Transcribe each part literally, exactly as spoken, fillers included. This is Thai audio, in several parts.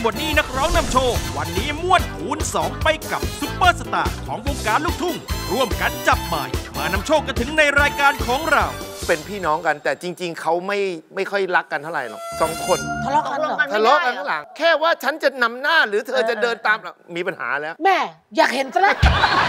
หมดนี้นักร้องนำโชว์วันนี้ม่วนคูณสองไปกับซุปเปอร์สตาร์ของวงการลูกทุ่งร่วมกันจับหมายมานำโชคกันถึงในรายการของเราเป็นพี่น้องกันแต่จริงๆเขาไม่ไม่ค่อยรักกันเท่าไหร่หรอกสองคนทะเลาะกันเหรอทะเลาะกันข้างหลังแค่ว่าฉันจะนำหน้าหรือเธอจะเดินตามมีปัญหาแล้วแม่อยากเห็นซะแล้ว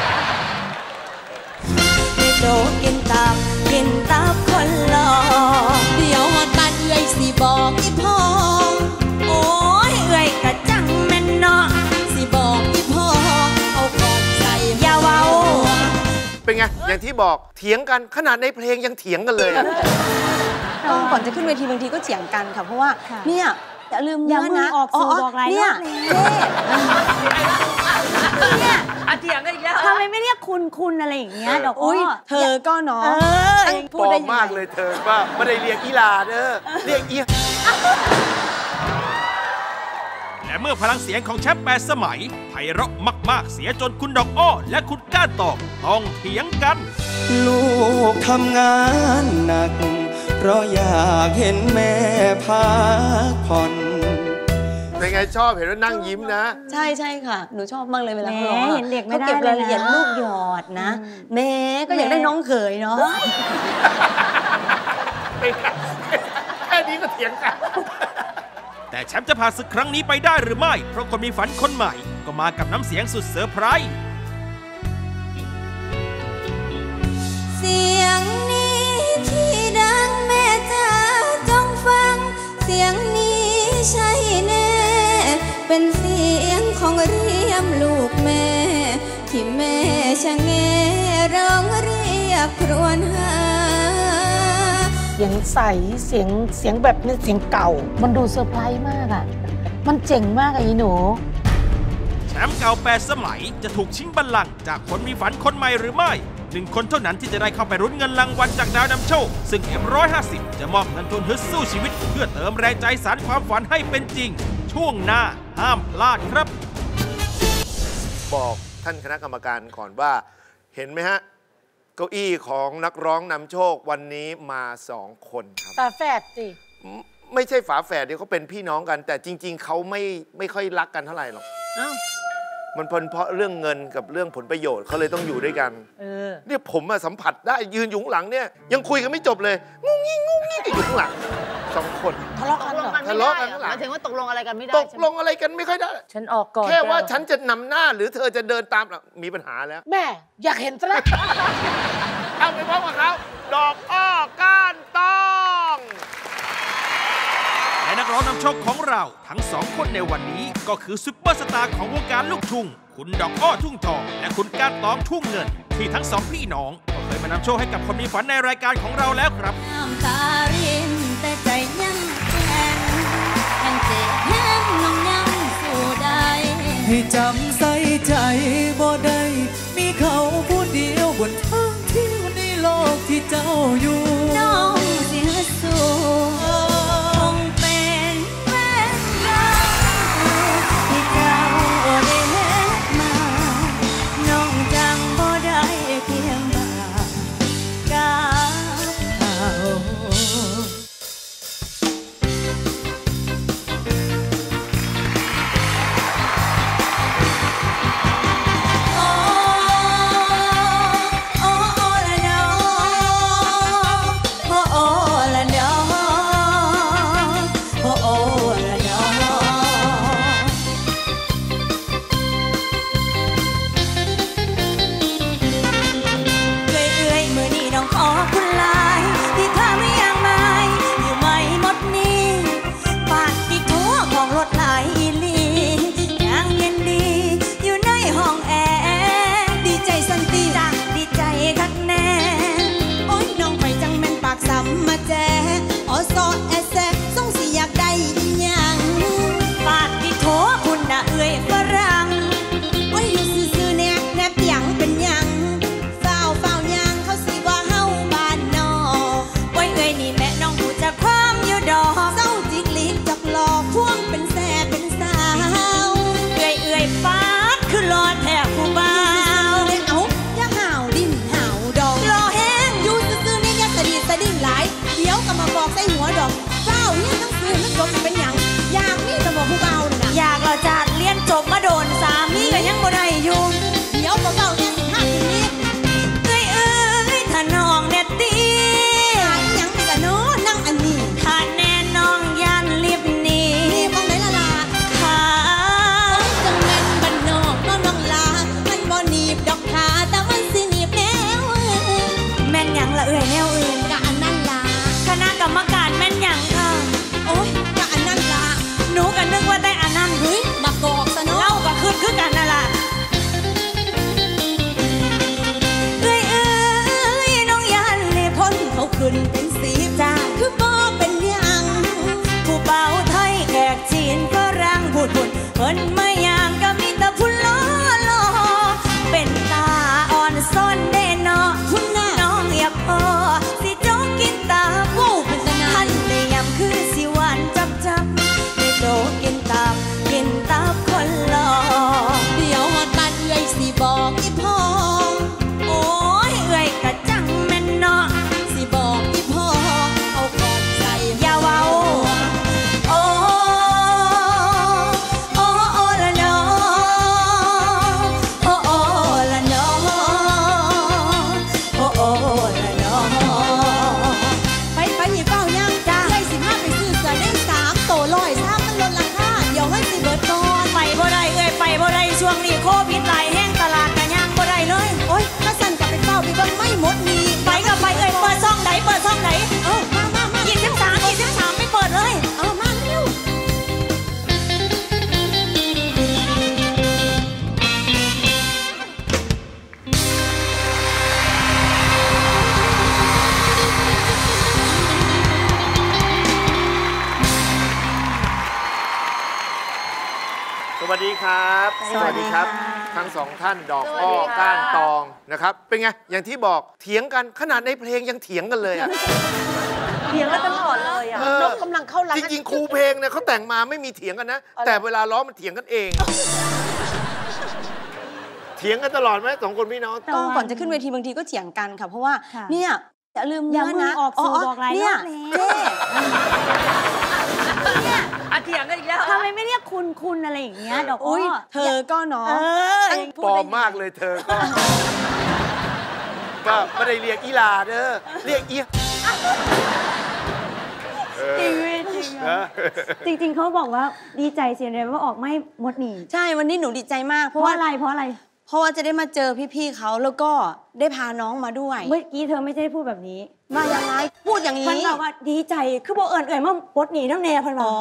โดกินตับกินตับคนหล่อเดี๋ยวกันเอ้ยสิบอกพี่พ่อโอ้ยเอ้ยกะจังแม่นเนาะสิบอกพี่พ่อเอาก่อนใส่ยาเว้าเป็นไงอย่างที่บอกเถียงกันขนาดในเพลงยังเถียงกันเลยก็ก่อนจะขึ้นเวทีบางทีก็เถียงกันค่ะเพราะว่าเนี่ยอย่าลืมอย่ามึงออกสื่อบอกอะไรเนี่ยเนี่ยเถียงกันอีกแล้วทำไมไม่เรียกคุณคุณอะไรอย่างเงี้ยดอกอ้อเธอก็เนาะพูดได้มากเลยเธอว่าไม่ได้เรียกอีลาเด้อเรียกอีและเมื่อพลังเสียงของแชมป์แปดสมัยไพเราะมากๆเสียจนคุณดอกอ้อและคุณก้านตองต้องเถียงกันลูกทำงานหนักเพราะอยากเห็นแม่พักผ่อนเป็นไงชอบเห็นว่านั่งยิ้มนะใช่ใช่ค่ะหนูชอบมากเลยเวลาเขาร้องเห็นเด็กไม่ได้เก็บรายละเอียดลูกหยอดนะแม่ก็อยากได้น้องเขยเนาะแค่นี้ก็เถียงกันแต่แชมป์จะผ่านศึกครั้งนี้ไปได้หรือไม่เพราะคนมีฝันคนใหม่ก็มากับน้ำเสียงสุดเซอร์ไพรส์เสียงนี้ที่ดังแม่จ๋าจงฟังเสียงนี้ใช่แน่เป็นเสียงของเรียมลูกแม่ที่แม่ชะแงร้องเรียกครวญหาเสียงใสเสียงเสียงแบบนี้เสียงเก่ามันดูเซอร์ไพรส์มากอ่ะมันเจ๋งมากอ่ะอีหนูแชมป์เก่าแปดสมัยจะถูกชิงบัลลังก์จากคนมีฝันคนใหม่หรือไม่หนึ่งคนเท่านั้นที่จะได้เข้าไปรุ้นเงินรางวัลจากดาวนำโชคซึ่ง เอ็ม หนึ่งร้อยห้าสิบ จะมอบเงินทุนฮึดสู้ชีวิตเพื่อเติมแรงใจสานความฝันให้เป็นจริงช่วงหน้าห้ามพลาดครับบอกท่านคณะกรรมการก่อนว่าเห็นไหมฮะเก้าอี้ของนักร้องนำโชควันนี้มาสองคนครับฝาแฝดสิไม่ใช่ฝาแฝดเดี๋ยวเขาเป็นพี่น้องกันแต่จริงๆเขาไม่ไม่ค่อยรักกันเท่าไหร่หรอกมันเพราะเรื่องเงินกับเรื่องผลประโยชน์เขาเลยต้องอยู่ด้วยกันเนี่ยผมสัมผัสได้ยืนอยู่ข้างหลังเนี่ยยังคุยกันไม่จบเลยงุ้งงิ้งงุ้งงิ้งอยู่ข้างหลังสองคนทะเลาะกันเหรอทะเลาะกันข้างหลังหมายถึงว่าตกลงอะไรกันไม่ได้ตกลงอะไรกันไม่ค่อยได้ฉันออกก่อนแค่ว่าฉันจะนำหน้าหรือเธอจะเดินตามมีปัญหาแล้วแม่อยากเห็นซะแล้วเอาไปพร้อมกับเขาดอกอ้อก้านตองและนักร้องนำโชคของเราทั้งสองคนในวันนี้ก็คือซุปเปอร์สตาร์ของวงการลูกทุ่งคุณดอกอ้อทุ่งทองและคุณก้านตองทุ่งเงินที่ทั้งสองพี่น้องก็เคยมานำโชคให้กับคนมีฝันในรายการของเราแล้วครับน้ำตารินแต่ใจยังแข็งยังเจ็บแห้งน้องยังสู้ได้ให้จำใส่ใจบ่ได้มีเขาผู้เดียวบนทางที่ในโลกที่เจ้าอยู่น้องเสียสู้คงเป็นแฟนเราที่เจ้าได้เห็นมาน้องจังบ่ได้เพียงบ่ากาเขาโอ้โอ้ละน้อช่วงนี้โควิดหลายแห้งตลาดกันย่างบ่ได้เลยโอ๊ยถ้าสั่นกับไปเฝ้าพี่เบิ่งไม่หมดนี่ไปกับไปเอ่ยเปิดซ่องไหนเปิดซ่องไหนเออมามามายี่สิบสามยี่สิบสามไม่เปิดเลยเออมาเร็วสวัสดีครับสวัสดีครับทั้งสองท่านดอกอ้อก้านตองนะครับเป็นไงอย่างที่บอกเถียงกันขนาดในเพลงยังเถียงกันเลยอ่ะเถียงกันตลอดเลยอ่ะนกกำลังเข้ารักจริงๆครูเพลงเนี่ยเขาแต่งมาไม่มีเถียงกันนะแต่เวลาร้องมันเถียงกันเองเถียงกันตลอดไหมสองคนพี่น้องก็ก่อนจะขึ้นเวทีบางทีก็เถียงกันค่ะเพราะว่าเนี่ยอย่าลืมอย่าเนื้อมึงนะออกสื่อบอกรายเนี่ยรอบแล้วเนี่ยอ่ะเถียงกันอีกแล้วทำไมไม่เรียกคุณคุณอะไรอย่างเงี้ยดอกอ้อเธอก็เนาะปลอมมากเลยเธอก็ก็ไม่ได้เรียกอีลาเด้อเรียกเอียจริงจริงจริงเขาบอกว่าดีใจเสียเลยว่าออกไม่หมดหนีใช่วันนี้หนูดีใจมากเพราะว่าอะไรเพราะอะไรเพราะว่าจะได้มาเจอพี่ๆเขาแล้วก็ได้พาน้องมาด้วยเมื่อกี้เธอไม่ใช่พูดแบบนี้มาอย่างไรพูดอย่างนี้พันบอกว่าดีใจคือบอกเอิญเอ่ยมาปดหนีน้ำแน่พันบอก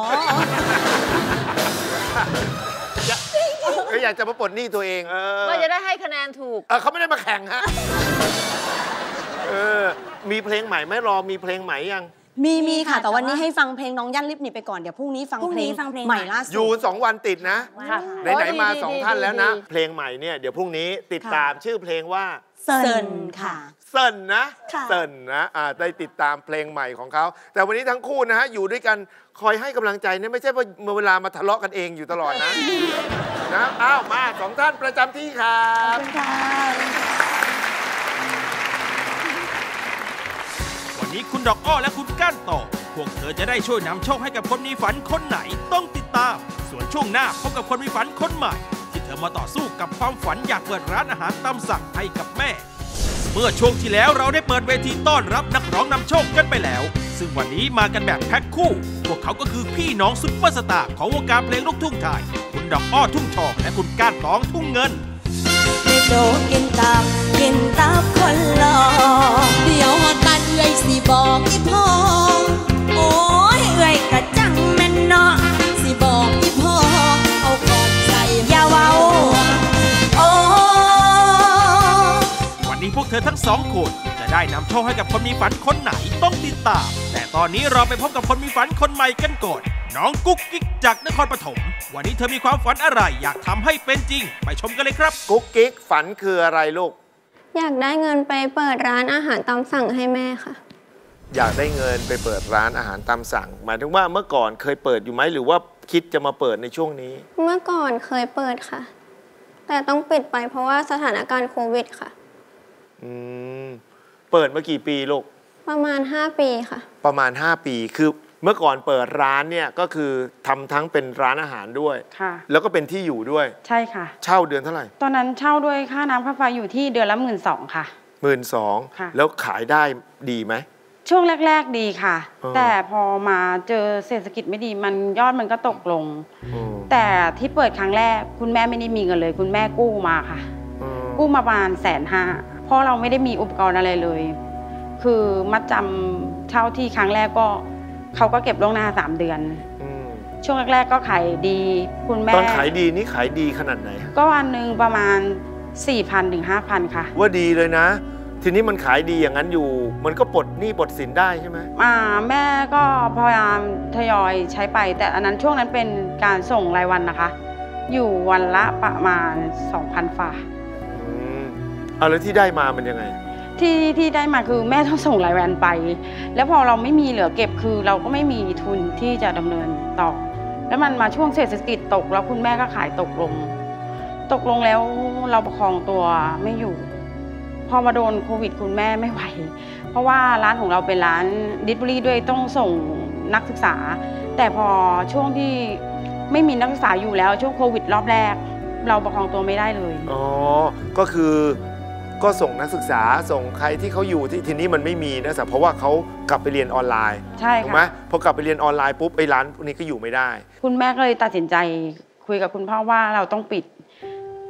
เขาอยากจะมาปลดหนี้ตัวเองว่าจะได้ให้คะแนนถูกเออเขาไม่ได้มาแข่งฮะเออมีเพลงใหม่ไหมรอมีเพลงใหม่ยังมีมีค่ะแต่วันนี้ให้ฟังเพลงน้องยันลิปนี่ไปก่อนเดี๋ยวพรุ่งนี้ฟังเพลงใหม่ล่าสุดอยู่สองวันติดนะไหนๆมาสองท่านแล้วนะเพลงใหม่เนี่ยเดี๋ยวพรุ่งนี้ติดตามชื่อเพลงว่าเซินค่ะเซินนะเซินนะอ่าได้ติดตามเพลงใหม่ของเขาแต่วันนี้ทั้งคู่นะฮะอยู่ด้วยกันคอยให้กำลังใจเนี่ยไม่ใช่ว่าเมื่อเวลามาทะเลาะกันเองอยู่ตลอดนะนะอ้าวมาสองท่านประจำที่ครับวันนี้คุณดอกอ้อและคุณก้านต่อพวกเธอจะได้ช่วยนำโชคให้กับคนมีฝันคนไหนต้องติดตามส่วนช่วงหน้าพบกับคนมีฝันคนใหม่ที่เธอมาต่อสู้กับความฝันอยากเปิดร้านอาหารตามสั่งให้กับแม่เมื่อช่วงที่แล้วเราได้เปิดเวทีต้อนรับนักร้องนำโชคกันไปแล้วซึ่งวันนี้มากันแบบแพ็คคู่พวกเขาก็คือพี่น้องซุปเปอร์สตาร์ของวงการเพลงลูกทุ่งไทยคุณดอกอ้อทุ่งทองและคุณก้านตองทุ่งเงินโดกินตับกินตับคนหล่อเดี๋ยวฮอดบ้านเอ้ยสิบอกอีพ่อโอ้ยเอ้ยกระจังแม่นเนาะสิบอกอีพ่อเอาก่อนใส่ยาเว้าโอ้วันนี้พวกเธอทั้งสองคนจะได้นำโชคให้กับคนมีฝันคนไหนต้องติดตามแต่ตอนนี้เราไปพบกับคนมีฝันคนใหม่กันก่อนน้องกุ๊กกิ๊กจากนครปฐมวันนี้เธอมีความฝันอะไรอยากทำให้เป็นจริงไปชมกันเลยครับกุ๊กกิ๊กฝันคืออะไรลูกอยากได้เงินไปเปิดร้านอาหารตามสั่งให้แม่ค่ะอยากได้เงินไปเปิดร้านอาหารตามสั่งหมายถึงว่าเมื่อก่อนเคยเปิดอยู่ไหมหรือว่าคิดจะมาเปิดในช่วงนี้เมื่อก่อนเคยเปิดค่ะแต่ต้องปิดไปเพราะว่าสถานการณ์โควิดค่ะอืมเปิดมากี่ปีลูกประมาณห้าปีค่ะประมาณห้าปีคือเมื่อก่อนเปิดร้านเนี่ยก็คือทำทั้งเป็นร้านอาหารด้วยค่ะแล้วก็เป็นที่อยู่ด้วยใช่ค่ะเช่าเดือนเท่าไหร่ตอนนั้นเช่าด้วยค่าน้ำค่าไฟอยู่ที่เดือนละหมื่นสองค่ะหมื่นสองแล้วขายได้ดีไหมช่วงแรกๆดีค่ะแต่พอมาเจอเศรษฐกิจไม่ดีมันยอดมันก็ตกลงแต่ที่เปิดครั้งแรกคุณแม่ไม่ได้มีเงินเลยคุณแม่กู้มาค่ะกู้มาประมาณแสนห้าเพราะเราไม่ได้มีอุปกรณ์อะไรเลยคือมัดจำเช่าที่ครั้งแรกก็เขาก็เก็บล่วงหน้าสามเดือนช่วงแรกๆก็ขายดีคุณแม่ตอนขายดีนี่ขายดีขนาดไหนก็วันหนึ่งประมาณ สี่พัน ถึง ห้าพัน ค่ะว่าดีเลยนะทีนี้มันขายดีอย่างนั้นอยู่มันก็ปลดหนี้ปลดสินได้ใช่ไหมอ่าแม่ก็พยายามทยอยใช้ไปแต่อันนั้นช่วงนั้นเป็นการส่งรายวันนะคะอยู่วันละประมาณ สองพัน ฝาอืมเอาแล้วที่ได้มามันยังไงที่ที่ได้มาคือแม่ต้องส่งรายวันไปแล้วพอเราไม่มีเหลือเก็บคือเราก็ไม่มีทุนที่จะดำเนินต่อแล้วมันมาช่วงเศรษฐกิจตกแล้วคุณแม่ก็ขายตกลงตกลงแล้วเราประคองตัวไม่อยู่พอมาโดนโควิดคุณแม่ไม่ไหวเพราะว่าร้านของเราเป็นร้านดิสบุรีด้วยต้องส่งนักศึกษาแต่พอช่วงที่ไม่มีนักศึกษาอยู่แล้วช่วงโควิดรอบแรกเราประคองตัวไม่ได้เลยอ๋อก็คือก็ส่งนักศึกษาส่งใครที่เขาอยู่ที่ทีนี้มันไม่มีนะเพราะว่าเขากลับไปเรียนออนไลน์ใช่ค่ะถูกไหมพอกลับไปเรียนออนไลน์ปุ๊บไอ้ร้านพวกนี้ก็อยู่ไม่ได้คุณแม่ก็เลยตัดสินใจคุยกับคุณพ่อว่าเราต้องปิด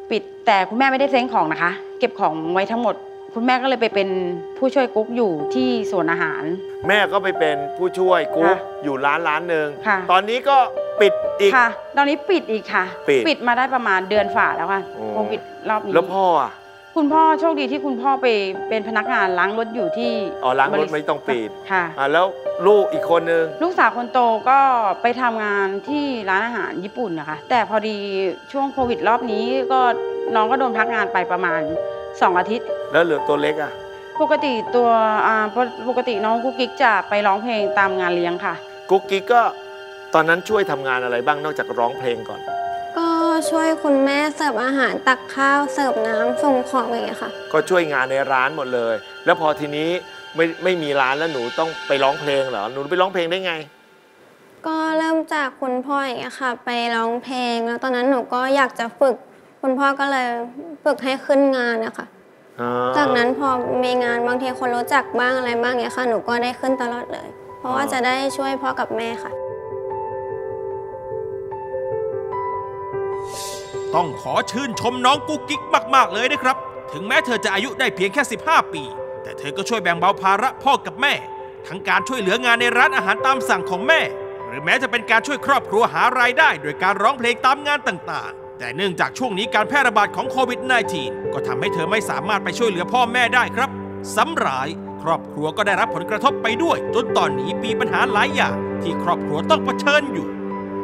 ปิดแต่คุณแม่ไม่ได้เซ้งของนะคะเก็บของไว้ทั้งหมดคุณแม่ก็เลยไปเป็นผู้ช่วยกุ๊กอยู่ที่สวนอาหารแม่ก็ไปเป็นผู้ช่วยกุ๊กอยู่ร้านร้านหนึ่งตอนนี้ก็ปิดอีกค่ะตอนนี้ปิดอีกค่ะปิดปิดมาได้ประมาณเดือนฝ่าแล้วค่ะโควิดรอบนี้แล้วพ่ออ่ะคุณพ่อโชคดีที่คุณพ่อไปเป็นพนักงานล้างรถอยู่ที่อ๋อล้างรถไม่ต้องปิดค่ะอ่าแล้วลูกอีกคนนึงลูกสาวคนโตก็ไปทำงานที่ร้านอาหารญี่ปุ่นนะคะแต่พอดีช่วงโควิดรอบนี้ก็น้องก็โดนพักงานไปประมาณสองอาทิตย์แล้วเหลือตัวเล็กอ่ะปกติตัวอ่าปกติน้องกุ๊กกิ๊กจะไปร้องเพลงตามงานเลี้ยงค่ะกุ๊กกิ๊กก็ตอนนั้นช่วยทำงานอะไรบ้างนอกจากร้องเพลงก่อนก็ช่วยคุณแม่เสิร์ฟอาหารตักข้าวเสิร์ฟน้ำส่งของอย่างเงี้ยค่ะก็ช่วยงานในร้านหมดเลยแล้วพอทีนี้ไม่ไม่มีร้านแล้วหนูต้องไปร้องเพลงเหรอหนูไปร้องเพลงได้ไงก็เริ่มจากคุณพ่ออย่างเงี้ยค่ะไปร้องเพลงแล้วตอนนั้นหนูก็อยากจะฝึกคุณพ่อก็เลยฝึกให้ขึ้นงานนะคะจากนั้นพอมีงานบางทีคนรู้จักบ้างอะไรบ้างเงี้ยค่ะหนูก็ได้ขึ้นตลอดเลยเพราะว่าจะได้ช่วยพ่อกับแม่ค่ะต้องขอชื่นชมน้องกุ๊กกิ๊กมากๆเลยนะครับถึงแม้เธอจะอายุได้เพียงแค่สิบห้าปีแต่เธอก็ช่วยแบ่งเบาภาระพ่อกับแม่ทั้งการช่วยเหลืองานในร้านอาหารตามสั่งของแม่หรือแม้จะเป็นการช่วยครอบครัวหารายได้โดยการร้องเพลงตามงานต่างๆแต่เนื่องจากช่วงนี้การแพร่ระบาดของโควิด สิบเก้า ก็ทำให้เธอไม่สามารถไปช่วยเหลือพ่อแม่ได้ครับซ้ำร้ายครอบครัวก็ได้รับผลกระทบไปด้วยจนตอนนี้มีปัญหาหลายอย่างที่ครอบครัวต้องเผชิญอยู่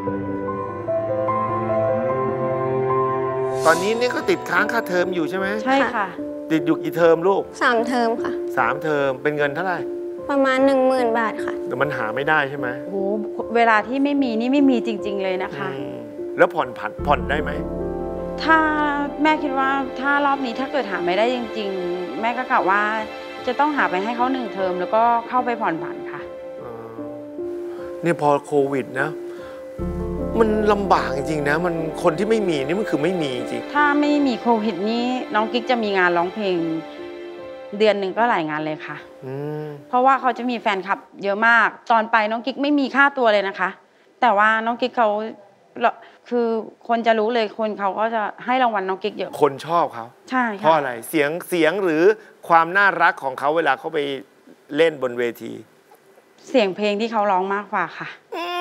ตอนนี้นี่ก็ติดค้างค่าเทอมอยู่ใช่ไหมใช่ค่ะติดอยู่กี่เทอมลูกสามเทอมค่ะสามเทอมเป็นเงินเท่าไหร่ประมาณหนึ่งหมื่นบาทค่ะแต่มันหาไม่ได้ใช่ไหมโอ้โหเวลาที่ไม่มีนี่ไม่มีจริงๆเลยนะคะแล้วผ่อนผันผ่อนได้ไหมถ้าแม่คิดว่าถ้ารอบนี้ถ้าเกิดหาไม่ได้จริงๆแม่ก็กะว่าจะต้องหาไปให้เขาหนึ่งเทอมแล้วก็เข้าไปผ่อนผันค่ะเนี่ยพอโควิดนะมันลำบากจริงๆนะมันคนที่ไม่มีนี่มันคือไม่มีจริงถ้าไม่มีโควิดนี้น้องกิ๊กจะมีงานร้องเพลงเดือนหนึ่งก็หลายงานเลยค่ะเพราะว่าเขาจะมีแฟนคลับเยอะมากตอนไปน้องกิ๊กไม่มีค่าตัวเลยนะคะแต่ว่าน้องกิ๊กเขาคือคนจะรู้เลยคนเขาก็จะให้รางวัลน้องกิ๊กเยอะคนชอบเขาใช่เพราะอะไรเสียงเสียงหรือความน่ารักของเขาเวลาเขาไปเล่นบนเวทีเสียงเพลงที่เขาร้องมากกว่าค่ะ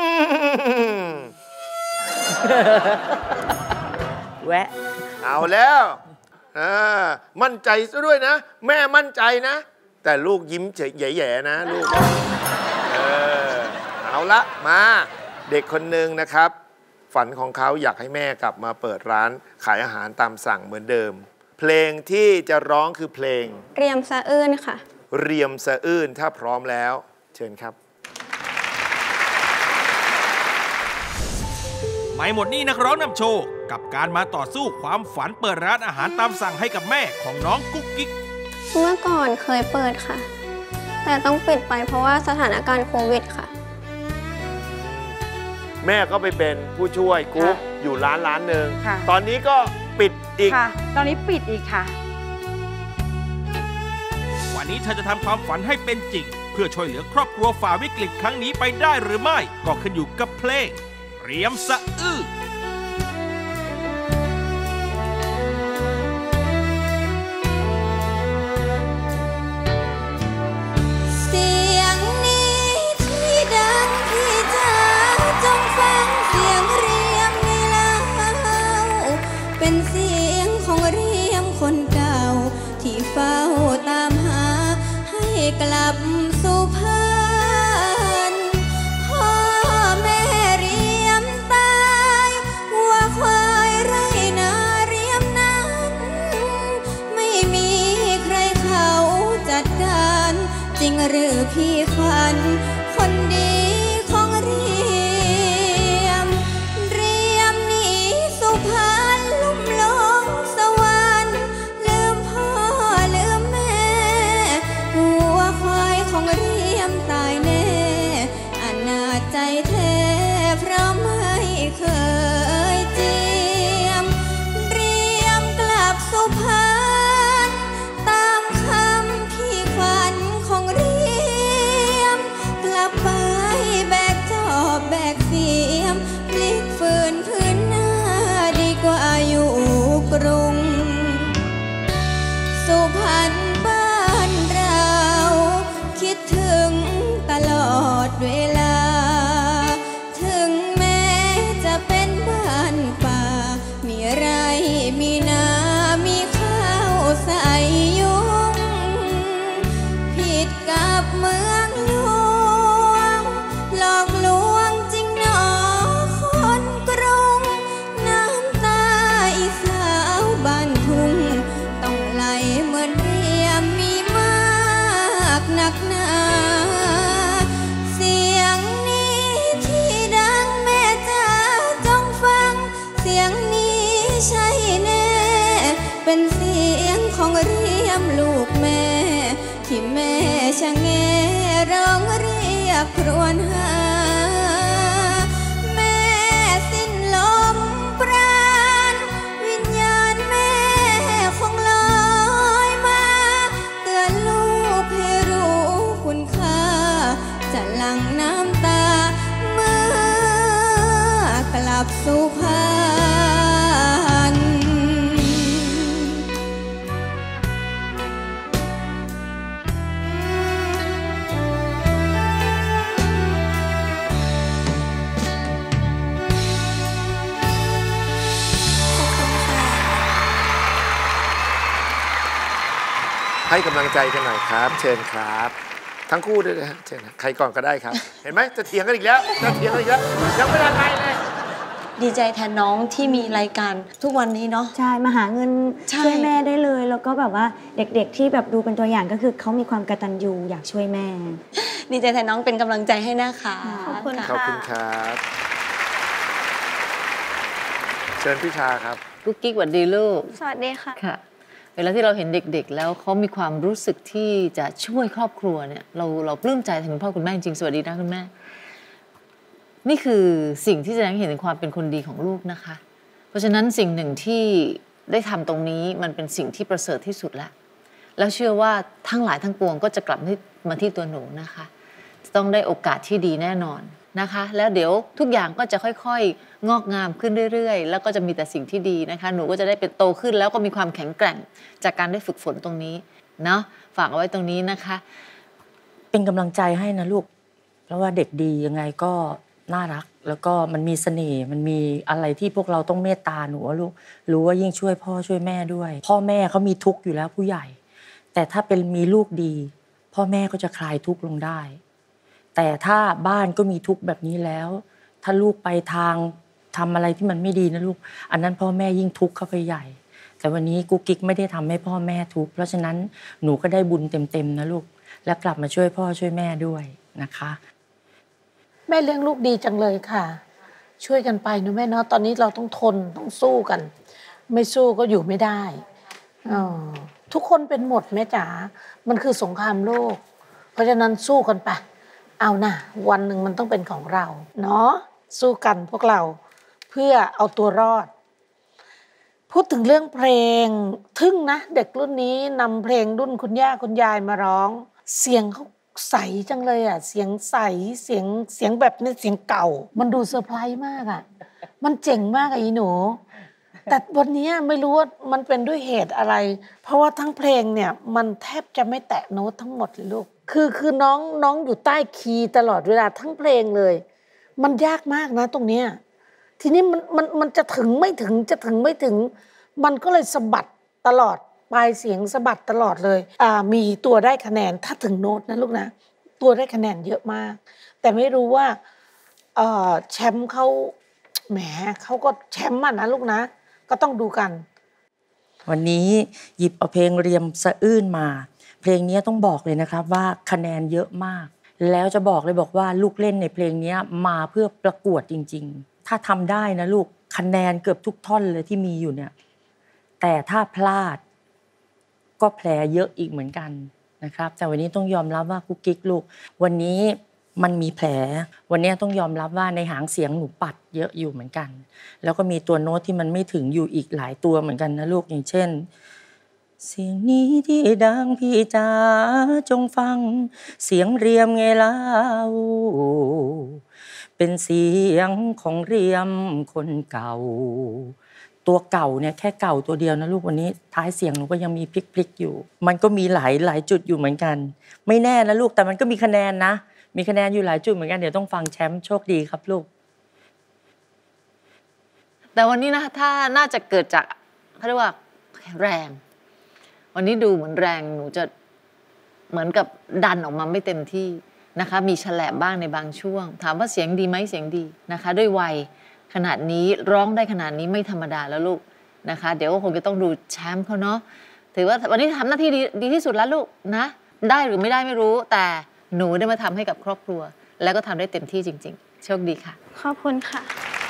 แวะเอาแล้วมั่นใจซะด้วยนะแม่มั่นใจนะแต่ลูกยิ้มเฉยแย่ๆนะลูกเออเอาละมาเด็กคนหนึ่งนะครับฝันของเขาอยากให้แม่กลับมาเปิดร้านขายอาหารตามสั่งเหมือนเดิมเพลงที่จะร้องคือเพลงเรียมสะอื้นค่ะเรียมสะอื้นถ้าพร้อมแล้วเชิญครับไม่หมดนี่นักร้องนำโชว์กับการมาต่อสู้ความฝันเปิดร้านอาหารตามสั่งให้กับแม่ของน้องกุ๊กกิ๊กเมื่อก่อนเคยเปิดค่ะแต่ต้องปิดไปเพราะว่าสถานการณ์โควิดค่ะแม่ก็ไปเป็นผู้ช่วยกุ๊กอยู่ร้านร้านหนึ่งตอนนี้ก็ปิดอีกค่ะตอนนี้ปิดอีกค่ะวันนี้เธอจะทำความฝันให้เป็นจริงเพื่อช่วยเหลือครอบครัวฝ่าวิกฤตครั้งนี้ไปได้หรือไม่ก็ขึ้นอยู่กับเพลงเรียมสะอื้นเสียงนี้ที่ดังที่จะจงฟังเสียงเรียมนี่แล้วเป็นเสียงของเรียมคนเก่าที่เฝ้าตามหาให้กลับสู่พานพ่อแม่เรียมตายวัวควายไรนาเรียมนั้นไม่มีใครเขาจัดการจริงหรือพี่ฝันคนดีของเรียมเรียมหนีสุพรรณลุ่มลงสวรรค์ลืมพ่อลืมแม่วัวควายของเรีเวลาถึงแม้จะเป็นบ้านป่ามีไรมีนามีข้าวใส่ยุงผิดกับเมืองหลวงหลอกลวงจริงหนอคนกรุงน้ำตาอีสาวบ้านทุ่งต้องไหลเหมือนเรียมมีมากหนักหนาเสียงนี้ที่ดังแม่จ๋าจงฟังเสียงนี้ใช่แน่เป็นเสียงของเรียมลูกแม่ที่แม่ชะแงร้องเรียกครวญหาแม่สิ้นลมปราณวิญญาณแม่คงลอยมาเตือนลูกให้รู้คุณค่าจะหลั่งน้ำตาเมื่อกลับสู่พานให้กำลังใจกันหน่อยครับ เชิญครับ ทั้งคู่ด้วยนะฮะเชิญนะใครก่อนก็ได้ครับ เห็นไหมจะเถียงกันอีกแล้วจะเถียงกันอีกแล้วยังไม่ทันไรเลยดีใจแทนน้องที่มีรายการทุกวันนี้เนาะใช่มาหาเงินใช่ช่วยแม่ได้เลย แล้วก็แบบว่าเด็กๆที่แบบดูเป็นตัวอย่างก็คือเขามีความกตัญญูอยากช่วยแม่ดีใจแทนน้องเป็นกำลังใจให้นะคะขอบคุณขอบคุณครับ เชิญพี่ชาครับกุ๊กกิ๊กหวัดดีลูกสวัสดีค่ะค่ะ เวลาที่เราเห็นเด็กๆแล้วเขามีความรู้สึกที่จะช่วยครอบครัวเนี่ยเราเราปลื้มใจแทนคุณพ่อคุณแม่จริงๆสวัสดีนะคุณแม่นี่คือสิ่งที่แสดงให้เห็นถึงความเป็นคนดีของลูกนะคะเพราะฉะนั้นสิ่งหนึ่งที่ได้ทำตรงนี้มันเป็นสิ่งที่ประเสริฐที่สุดแล้วแล้วเชื่อว่าทั้งหลายทั้งปวงก็จะกลับมาที่ตัวหนูนะคะจะต้องได้โอกาสที่ดีแน่นอนนะคะแล้วเดี๋ยวทุกอย่างก็จะค่อยๆงอกงามขึ้นเรื่อยๆแล้วก็จะมีแต่สิ่งที่ดีนะคะหนูก็จะได้เป็นโตขึ้นแล้วก็มีความแข็งแกร่งจากการได้ฝึกฝนตรงนี้เนาะฝากเอาไว้ตรงนี้นะคะเป็นกำลังใจให้นะลูกเพราะว่าเด็กดียังไงก็น่ารักแล้วก็มันมีเสน่ห์มันมีอะไรที่พวกเราต้องเมตตาหนูลูกรู้ว่ายิ่งช่วยพ่อช่วยแม่ด้วยพ่อแม่เขามีทุกข์อยู่แล้วผู้ใหญ่แต่ถ้าเป็นมีลูกดีพ่อแม่ก็จะคลายทุกข์ลงได้แต่ถ้าบ้านก็มีทุกข์แบบนี้แล้วถ้าลูกไปทางทำอะไรที่มันไม่ดีนะลูกอันนั้นพ่อแม่ยิ่งทุกข์เข้าไปใหญ่แต่วันนี้กุ๊กกิ๊กไม่ได้ทำให้พ่อแม่ทุกข์เพราะฉะนั้นหนูก็ได้บุญเต็มๆนะลูกและกลับมาช่วยพ่อช่วยแม่ด้วยนะคะแม่เลี้ยงลูกดีจังเลยค่ะช่วยกันไปนะแม่เนาะตอนนี้เราต้องทนต้องสู้กันไม่สู้ก็อยู่ไม่ได้อ๋อทุกคนเป็นหมดแม่จ๋ามันคือสงครามโลกเพราะฉะนั้นสู้กันไปเอานะวันหนึ่งมันต้องเป็นของเราเนาะสู้กันพวกเราเพื่อเอาตัวรอดพูดถึงเรื่องเพลงทึ่งนะเด็กรุ่นนี้นำเพลงรุ่นคุณย่าคุณยายมาร้องเสียงเขาใสจังเลยอ่ะเสียงใสเสียงเสียงแบบนี้เสียงเก่ามันดูเซอร์ไพรส์มากอ่ะมันเจ๋งมากอ่ะอีหนูแต่วันนี้ไม่รู้ว่ามันเป็นด้วยเหตุอะไรเพราะว่าทั้งเพลงเนี่ยมันแทบจะไม่แตะโน้ตทั้งหมดเลยลูกคือคือน้องน้องอยู่ใต้คีย์ตลอดเวลาทั้งเพลงเลยมันยากมากนะตรงเนี้ยทีนี้มันมันมันจะถึงไม่ถึงจะถึงไม่ถึงมันก็เลยสะบัดตลอดปลายเสียงสะบัดตลอดเลยอ่ามีตัวได้คะแนนถ้าถึงโน้ตนะลูกนะตัวได้คะแนนเยอะมากแต่ไม่รู้ว่าเอ่อแชมป์เขาแหมเขาก็แชมป์อ่ะนะลูกนะก็ต้องดูกันวันนี้หยิบเอาเพลงเรียมสะอื้นมาเพลงนี้ต้องบอกเลยนะครับว่าคะแนนเยอะมากแล้วจะบอกเลยบอกว่าลูกเล่นในเพลงนี้มาเพื่อประกวดจริงๆถ้าทำได้นะลูกคะแนนเกือบทุกท่อนเลยที่มีอยู่เนี่ยแต่ถ้าพลาดก็แผลเยอะอีกเหมือนกันนะครับแต่วันนี้ต้องยอมรับว่ากุ๊กกิ๊กลูกวันนี้มันมีแผลวันนี้ต้องยอมรับว่าในหางเสียงหนูปัดเยอะอยู่เหมือนกันแล้วก็มีตัวโน้ตที่มันไม่ถึงอยู่อีกหลายตัวเหมือนกันนะลูกอย่างเช่นเสียงนี้ที่ดังพี่จ๋าจงฟังเสียงเรียมไงเล่าเป็นเสียงของเรียมคนเก่าตัวเก่าเนี่ยแค่เก่าตัวเดียวนะลูกวันนี้ท้ายเสียงหนูก็ยังมีพลิกๆอยู่มันก็มีหลายหลายจุดอยู่เหมือนกันไม่แน่นะลูกแต่มันก็มีคะแนนนะมีคะแนนอยู่หลายจุดเหมือนกันเดี๋ยวต้องฟังแชมป์โชคดีครับลูกแต่วันนี้นะถ้าน่าจะเกิดจากเขาเรียกว่าแรงวันนี้ดูเหมือนแรงหนูจะเหมือนกับดันออกมาไม่เต็มที่นะคะมีแฉลบบ้างในบางช่วงถามว่าเสียงดีไหมเสียงดีนะคะด้วยวัยขนาดนี้ร้องได้ขนาดนี้ไม่ธรรมดาแล้วลูกนะคะเดี๋ยวก็คงจะต้องดูแชมป์เขาเนาะถือว่าวันนี้ทำหน้าที่ดีดีที่สุดแล้วลูกนะได้หรือไม่ได้ไม่รู้แต่หนูได้มาทำให้กับครอบครัวแล้วก็ทำได้เต็มที่จริงๆโชคดีค่ะขอบคุณค่ะ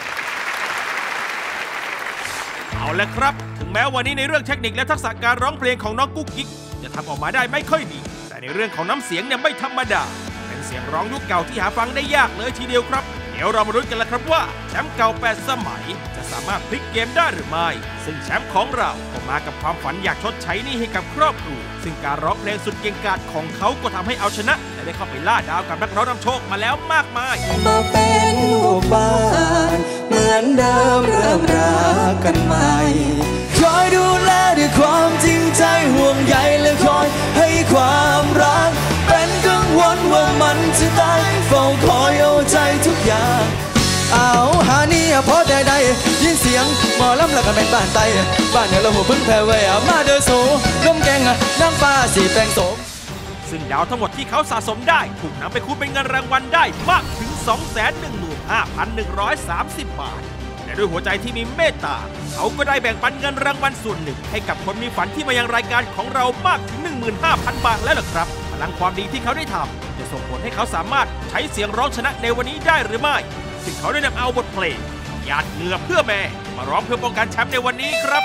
เอาละครับถึงแม้วันนี้ในเรื่องเทคนิคและทักษะการร้องเพลงของน้องกุ๊กกิ๊กจะทำออกมาได้ไม่ค่อยดีแต่ในเรื่องของน้ำเสียงเนี่ยไม่ธรรมดาเป็นเสียงร้องยุคเก่าที่หาฟังได้ยากเลยทีเดียวครับเดี๋ยวเรามาลุ้นกันละครับว่าแชมป์เก่าแปดสมัยจะสามารถพลิกเกมได้หรือไม่ซึ่งแชมป์ของเราก็มากับความฝันอยากชดใช้หนี้ให้กับครอบครัวซึ่งการร้องเพลงสุดเก่งกาจของเขาก็ทำให้เอาชนะและได้เข้าไปล่าดาวกับนักร้องนำโชคมาแล้วมากมายมาเป็นลูกบ้านเหมือนเดิมเริ่มรักกันใหม่คอยดูแลด้วยความจริงใจห่วงใยและคอยให้ความรักเป็นกังวลว่ามันจะตายเฝ้าคอยเอาใจทุกอย่างเอาหานี่พอได้ได้ยินเสียงหมอลำแล้วก็เป็นบ้านไตบ้านเนี่ยเราหัวพึ่งแผ่เวอมาเดินโซ่น้ำแกงน้ำปลาสีแปงโสมซึ่งดาวทั้งหมดที่เขาสะสมได้ถูกนำไปคูณเป็นเงินรางวัลได้มากถึง สองแสนหนึ่งหมื่นห้าพันหนึ่งร้อยสามสิบ บาทและด้วยหัวใจที่มีเมตตาเขาก็ได้แบ่งปันเงินรางวัลส่วนหนึ่งให้กับคนมีฝันที่มายังรายการของเรามากถึง หนึ่งหมื่นห้าพัน บาทแล้วล่ะครับพลังความดีที่เขาได้ทำจะส่งผลให้เขาสามารถใช้เสียงร้องชนะในวันนี้ได้หรือไม่ซึ่งเขาได้นำเอาบทเพลงหยาดเหงื่อเพื่อแม่มาร้องเพื่อป้องกันแชมป์ในวันนี้ครับ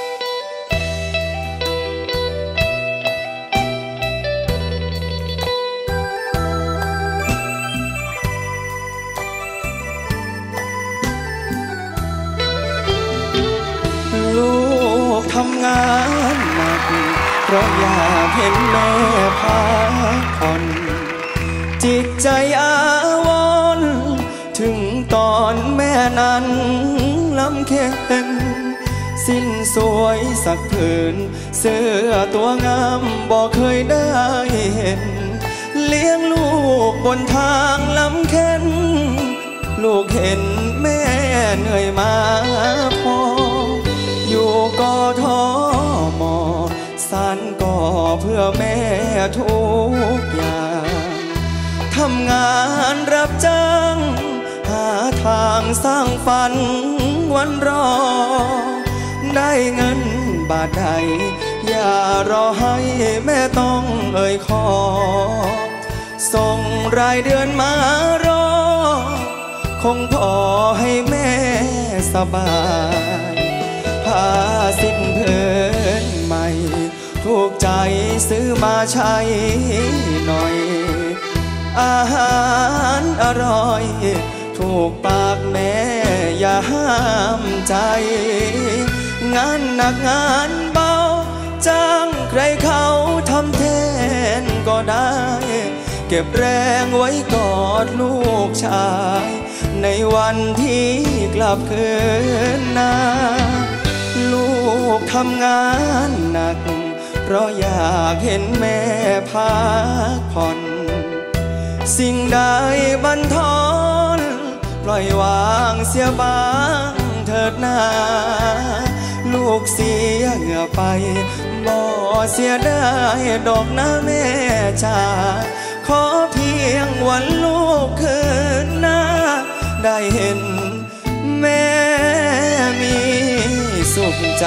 ลูกทำงานหนักเพราะอยากเห็นแม่พักผ่อนจิตใจอาวรณ์ถึงตอนแม่นั้นลำเค็ญสิ้นสวยสักผืนเสื้อตัวงามบอกเคยได้เห็นเลี้ยงลูกบนทางลำเค็ญลูกเห็นแม่เหนื่อยมาพออยู่กทม.สานก่อเพื่อแม่ทุกอย่างทำงานรับจ้างหาทางสร้างฝันวันรอได้เงินบาทใดอย่ารอให้แม่ต้องเอ่ยขอส่งรายเดือนมารอคงพอให้แม่สบายผ้าสิ้นผืนใหม่ถูกใจซื้อมาใช้หน่อยอาหารอร่อยถูกปากแม่อย่าห้ามใจงานหนักงานเบาจ้างใครเขาทำแทนก็ได้เก็บแรงไว้กอดลูกชายในวันที่กลับคืนนาลูกทำงานหนักเพราะอยากเห็นแม่พักผ่อนสิ่งใดบันทอนปล่อยวางเสียบ้างเถิดนาลูกเสียเหงื่อไปบ่เสียได้ดอกนะแม่จ๋าขอเพียงวันลูกคืนหน้าได้เห็นแม่มีสุขใจ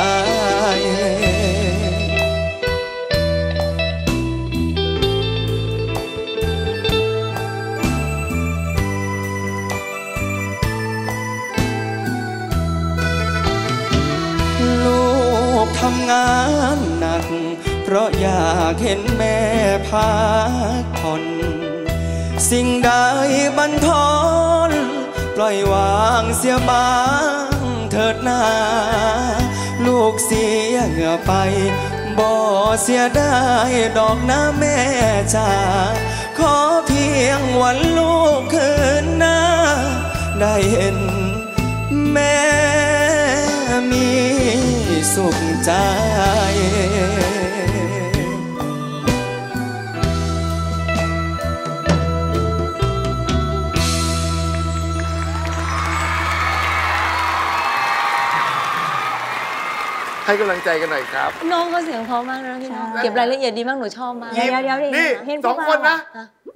ลูกทำงานหนักเพราะอยากเห็นแม่พักผ่อนสิ่งใดบันทอนปล่อยวางเสียบ้างเถิดนาลูกเสียเหงื่อไปบ่เสียได้ดอกนะแม่จ๋าขอเพียงวันลูกคืนหน้าได้เห็นแม่มีสุขใจให้กำลังใจกันหน่อยครับน้องเขาเสียงเพราะมากนะพี่น้องเก็บรายละเอียดดีมากหนูชอบมากเดี๋ยวเดี๋ยวนี่สองคนนะ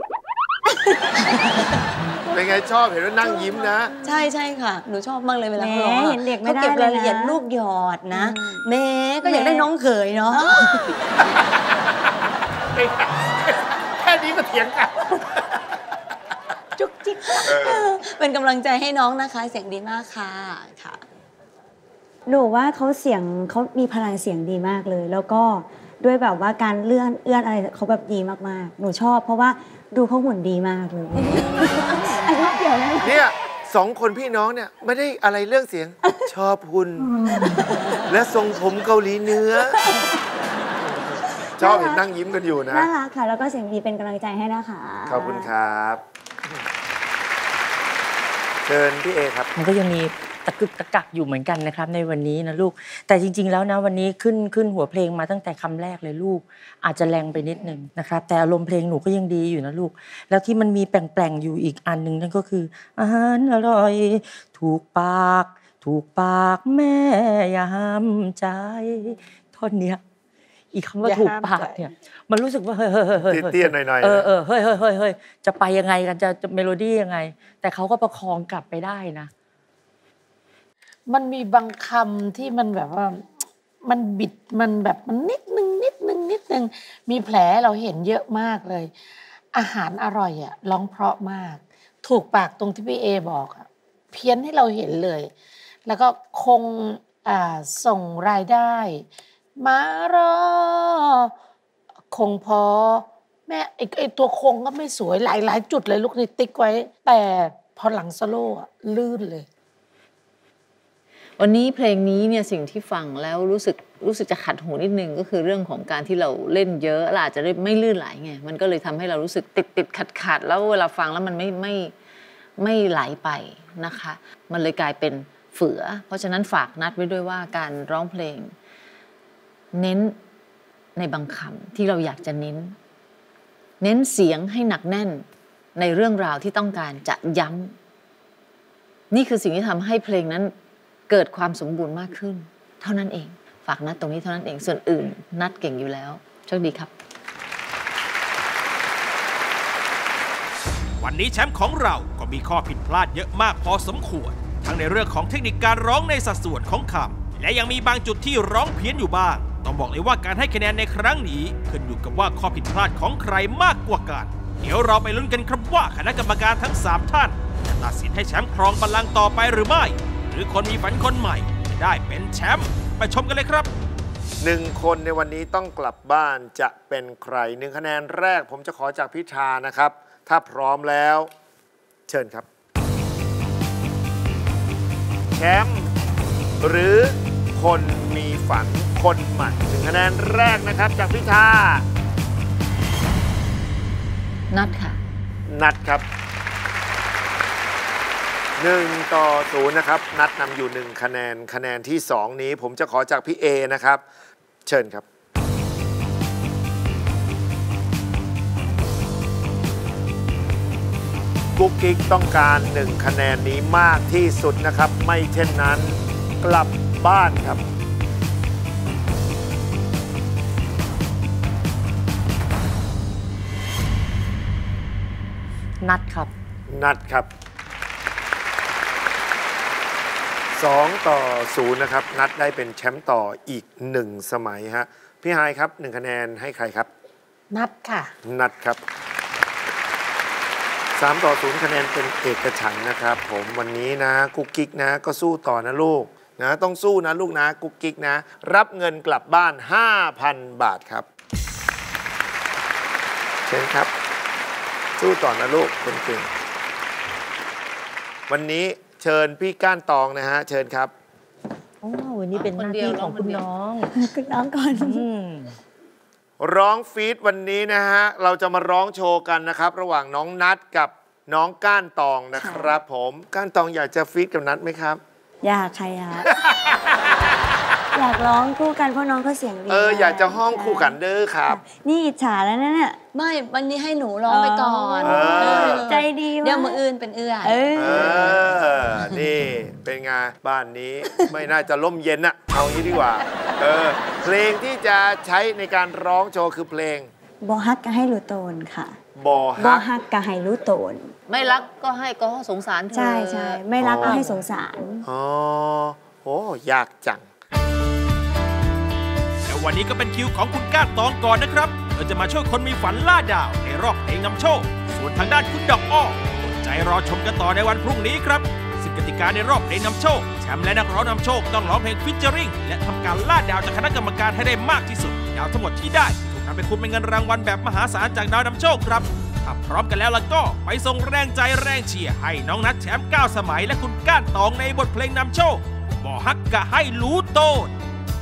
เป็นไงชอบเห็นว่านั่งยิ้มนะใช่ใช่ค่ะหนูชอบมากเลยเวลาเขาร้องเห็นเด็กไม่ได้เก็บรายละเอียดลูกหยอดนะแม่ก็อยากได้น้องเขยเนาะแค่นี้ก็เถียงกันจุกจิกเป็นกำลังใจให้น้องนะคะเสียงดีมากค่ะค่ะหนูว่าเขาเสียงเขามีพลังเสียงดีมากเลย แล้วก็ด้วยแบบว่าการเลื่อนเอื้อนอะไรเขาแบบดีมากๆหนูชอบเพราะว่าดูเขาหุ่นดีมากเลยอันนี้เกี่ยวนะเนี่ยสองคนพี่น้องเนี่ยไม่ได้อะไรเรื่องเสียงชอบหุ่นและทรงผมเกาหลีเนื้อชอบเห็นนั่งยิ้มกันอยู่นะน่ารักค่ะแล้วก็เสียงดีเป็นกำลังใจให้นะคะขอบคุณครับเชิญพี่เอครับมันก็ยังมีตะกึกตะกักอยู่เหมือนกันนะครับในวันนี้นะลูกแต่จริงๆแล้วนะวันนี้ขึ้นขึ้นหัวเพลงมาตั้งแต่คำแรกเลยลูกอาจจะแรงไปนิดนึงนะครับแต่อารมณ์เพลงหนูก็ยังดีอยู่นะลูกแล้วที่มันมีแปลงๆอยู่อีกอันหนึ่งนั่นก็คืออาหารอร่อยถูกปากถูกปากแม่ยามใจท่อนเนี้ยอีกคำว่าถูกปากเนี่ยมันรู้สึกว่าเฮ้ยเฮ้ยเฮ้ยเตี้ยๆหน่อยๆเออเออเฮ้ยเฮ้ยเฮ้ยเฮ้ยจะไปยังไงกันจะเมโลดี้ยังไงแต่เขาก็ประคองกลับไปได้นะมันมีบางคำที่มันแบบว่ามันบิดมันแบบมันนิดนึงนิดนึงนิดนึงมีแผลเราเห็นเยอะมากเลยอาหารอร่อยอ่ะร้องเพราะมากถูกปากตรงที่พี่เอบอกอ่ะเพี้ยนให้เราเห็นเลยแล้วก็คงอ่าส่งรายได้มารอคงพอแม่ไอ้ไอ้ตัวคงก็ไม่สวยหลายหลายจุดเลยลูกนี่ติ๊กไว้แต่พอหลังโซโล่ลื่นเลยวันนี้เพลงนี้เนี่ยสิ่งที่ฟังแล้วรู้สึกรู้สึกจะขัดหูนิดนึงก็คือเรื่องของการที่เราเล่นเยอะเราอาจจะไม่ลื่นไหลไงมันก็เลยทำให้เรารู้สึกติดติดขัดขัดแล้วเวลาฟังแล้วมันไม่ไม่ไม่ไหลไปนะคะมันเลยกลายเป็นเฝือเพราะฉะนั้นฝากนัดไว้ด้วยว่าการร้องเพลงเน้นในบางคำที่เราอยากจะเน้นเน้นเสียงให้หนักแน่นในเรื่องราวที่ต้องการจะย้ำนี่คือสิ่งที่ทำให้เพลงนั้นเกิดความสมบูรณ์มากขึ้นเท่านั้นเองฝากนัดตรงนี้เท่านั้นเองส่วนอื่นนัดเก่งอยู่แล้วโชคดีครับวันนี้แชมป์ของเราก็มีข้อผิดพลาดเยอะมากพอสมควรทั้งในเรื่องของเทคนิคการร้องในสัดส่วนของคำและยังมีบางจุดที่ร้องเพี้ยนอยู่บ้างต้องบอกเลยว่าการให้คะแนนในครั้งนี้ขึ้นอยู่กับว่าข้อผิดพลาดของใครมากกว่ากันเดี๋ยวเราไปลุ้นกันครับว่าคณะกรรมการทั้งสามท่านจะตัดสินให้แชมป์ครองบัลลังก์ต่อไปหรือไม่หรือคนมีฝันคนใหม่จะได้เป็นแชมป์ไปชมกันเลยครับหนึ่งคนในวันนี้ต้องกลับบ้านจะเป็นใครหนึ่งคะแนนแรกผมจะขอจากพิธานะครับถ้าพร้อมแล้วเชิญครับแชมป์หรือคนมีฝันคนใหม่หนึ่งคะแนนแรกนะครับจากพิธานัดค่ะนัดครับหนึ่งต่อศูนย์นะครับนัดนำอยู่หนึ่งคะแนนคะแนนที่สองนี้ผมจะขอจากพี่เอนะครับเชิญครับกุ๊กกิ๊กต้องการหนึ่งคะแนนนี้มากที่สุดนะครับไม่เช่นนั้นกลับบ้านครับนัดครับนัดครับสองต่อศูนย์นะครับนัดได้เป็นแชมป์ต่ออีกหนึ่งสมัยฮะพี่ไฮครับหนึ่งคะแนนให้ใครครับนัดค่ะนัดครับสามต่อศูนย์คะแนนเป็นเอกฉันท์นะครับผมวันนี้นะกุ๊กกิ๊กนะก็สู้ต่อนะลูกนะต้องสู้นะลูกนะกุ๊กกิ๊กนะรับเงินกลับบ้าน ห้าพัน บาทครับเชิญครับสู้ต่อนะลูกคนเก่งวันนี้เชิญพี่ก้านตองนะฮะเชิญครับโอ้วันนี้เป็นหน้าที่ของคุณน้องคุณน้องก่อนร้องฟีดวันนี้นะฮะเราจะมาร้องโชว์กันนะครับระหว่างน้องนัทกับน้องก้านตองนะครับผมก้านตองอยากจะฟีดกับนัทไหมครับอยากใครอยากอยากร้องคู่กันเพราะน้องเขาเสียงดีเอออยากจะห้องคู่กันเด้อครับนี่อิจฉาแล้วนะเนี่ยไม่วันนี้ให้หนูร้องไปก่อนเออใจดีมากเดี๋ยวมืออื่นเป็นเอื้อยเอเอออ นี่เป็นไงบ้านนี้ไม่น่าจะล่มเย็นอะเอางี้ดีกว่า เออ เพลงที่จะใช้ในการร้องโชว์คือเพลงบอฮักกะให้รู้โตนค่ะบอบอฮักฮักกะให้รู้โตนไม่รักก็ให้ก็สงสารเธอใช่ใช่ไม่รักก็ให้สงสารอ๋อโอ้ยากจังและวันนี้ก็เป็นคิวของคุณก้านตองก่อนนะครับเธอจะมาช่วยคนมีฝันล่าดาวในรอบเพลงนำโชค ส่วนทางด้านคุณดอกอ้ออดใจรอชมกันต่อในวันพรุ่งนี้ครับซึ่งกติกาในรอบเพลงนำโชคแชมป์และนักร้องนำโชคต้องร้องเพลงฟิชเจอริงและทำการล่าดาวจากคณะกรรมการให้ได้มากที่สุดดาวทั้งหมดที่ได้ถูกนำไปคูณเป็นเงินรางวัลแบบมหาศาลจากดาวนำโชคครับถ้าพร้อมกันแล้วล่ะก็ไปส่งแรงใจแรงเชียร์ให้น้องนัทแชมป์เก้าสมัยและคุณก้านตองในบทเพลงนำโชคบ่ฮักกะให้รู้โตน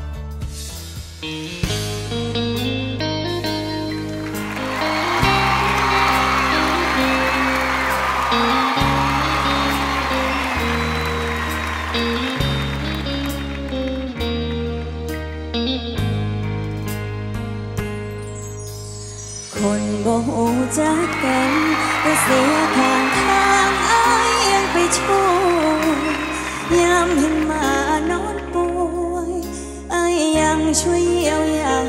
คนบ่หูจักกันก็เสียข้างทางอ้ายยังไปช่วยยามเห็นหมานอนป่วยอ้ายยังช่วยเยียวยา